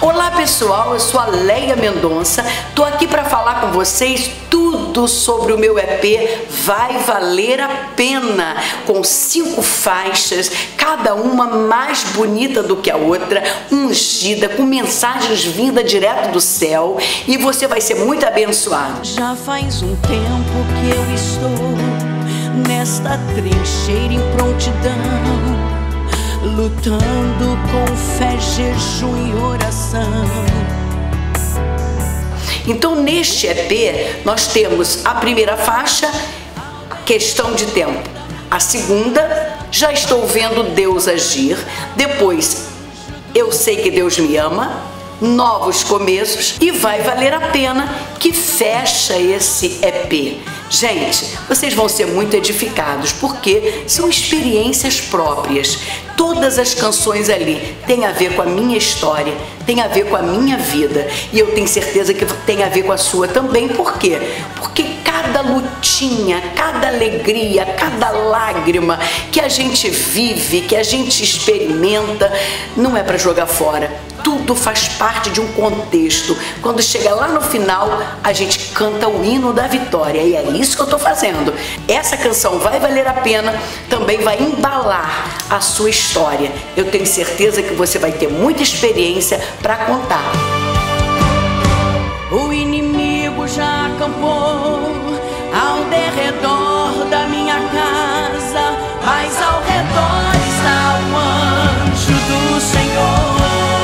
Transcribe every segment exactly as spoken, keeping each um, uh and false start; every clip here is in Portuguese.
Olá pessoal, eu sou a Leia Mendonça, tô aqui para falar com vocês tudo sobre o meu E P Vai Valer a Pena, com cinco faixas, cada uma mais bonita do que a outra, ungida, com mensagens vindas direto do céu, e você vai ser muito abençoado. Já faz um tempo que eu estou nesta trincheira em prontidão, lutando com fé, jejum e oração. Então neste E P nós temos a primeira faixa, Questão de Tempo. A segunda, Já Estou Vendo Deus Agir. Depois, Eu Sei Que Deus Me Ama. Novos Começos e Vai Valer a Pena, que fecha esse E P. Gente, vocês vão ser muito edificados, porque são experiências próprias. Todas as canções ali têm a ver com a minha história, têm a ver com a minha vida, e eu tenho certeza que tem a ver com a sua também. Por quê? Porque cada lutinha, cada alegria, cada lágrima que a gente vive, que a gente experimenta, não é para jogar fora. Tudo faz parte de um contexto. Quando chega lá no final, a gente canta o hino da vitória. E é isso que eu estou fazendo. Essa canção Vai Valer a Pena também vai embalar a sua história. Eu tenho certeza que você vai ter muita experiência para contar. O inimigo já acampou ao derredor da minha casa, mas ao redor está o anjo do Senhor.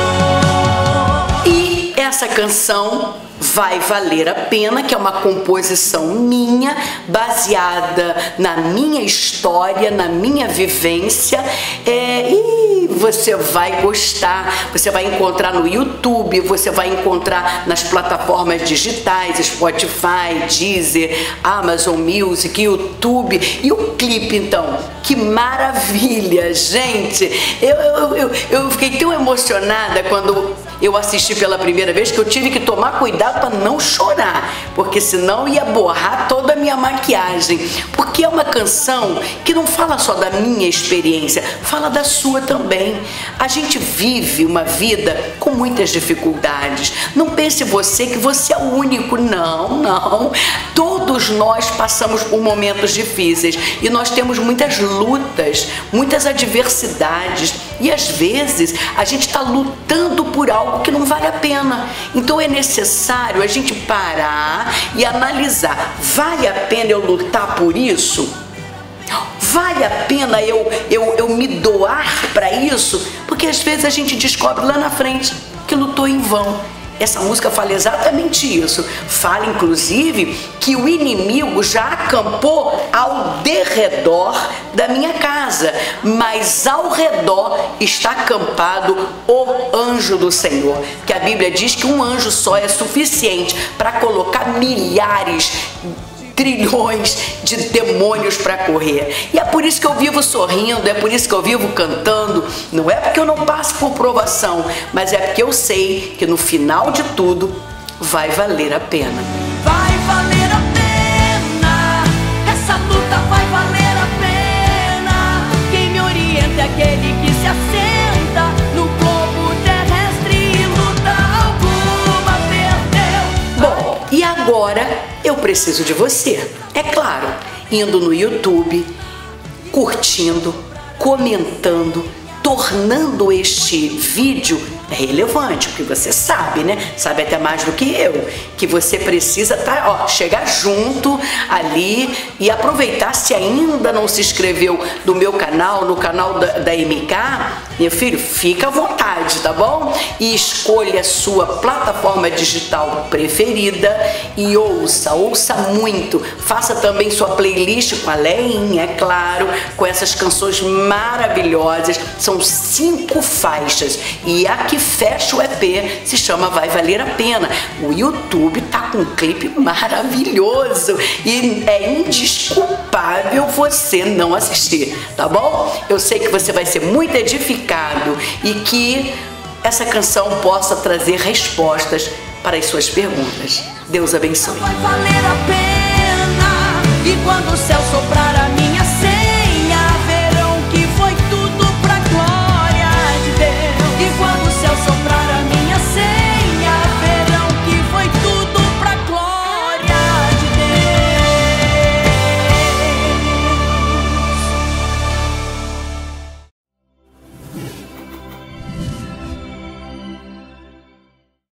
Essa canção Vai Valer a Pena, que é uma composição minha, baseada na minha história, na minha vivência, é, e você vai gostar, você vai encontrar no YouTube, você vai encontrar nas plataformas digitais, Spotify, Deezer, Amazon Music, YouTube, e o clipe então, que maravilha, gente! Eu, eu, eu, eu fiquei tão emocionada quando eu assisti pela primeira vez que eu tive que tomar cuidado para não chorar, porque senão ia borrar toda a minha maquiagem, porque é uma canção que não fala só da minha experiência, fala da sua também. A gente vive uma vida com muitas dificuldades. Não pense você que você é o único, não, não. Todos nós passamos por momentos difíceis e nós temos muitas lutas, muitas adversidades, e às vezes a gente está lutando por algo que não vale a pena. Então é necessário a gente parar e analisar: vale a pena eu lutar por isso? Vale a pena eu, eu, eu me doar para isso? Porque às vezes a gente descobre lá na frente que lutou em vão. Essa música fala exatamente isso. Fala, inclusive, que o inimigo já acampou ao derredor da minha casa, mas ao redor está acampado o anjo do Senhor. Que a Bíblia diz que um anjo só é suficiente para colocar milhares, trilhões de demônios para correr. E é por isso que eu vivo sorrindo, é por isso que eu vivo cantando. Não é porque eu não passo por provação, mas é porque eu sei que no final de tudo vai valer a pena. Vai valer a pena, essa luta vai valer a pena. Quem me orienta é aquele que se assenta no globo terrestre e luta alguma perdeu. Bom, e agora eu preciso de você, é claro, indo no YouTube, curtindo, comentando, tornando este vídeo relevante, porque você sabe, né? Sabe até mais do que eu, que você precisa tá, ó, chegar junto ali e aproveitar. Se ainda não se inscreveu no meu canal, no canal da, da M K, meu filho, fica à vontade, tá bom? E escolha a sua plataforma digital preferida e ouça, ouça muito. Faça também sua playlist com a Leinha, é claro, com essas canções maravilhosas. São cinco faixas e aqui fecha o E P, se chama Vai Valer a Pena. O YouTube tá com um clipe maravilhoso e é indesculpável você não assistir, tá bom? Eu sei que você vai ser muito edificado e que essa canção possa trazer respostas para as suas perguntas. Deus abençoe. Vai valer a pena, e quando o céu soprar a minha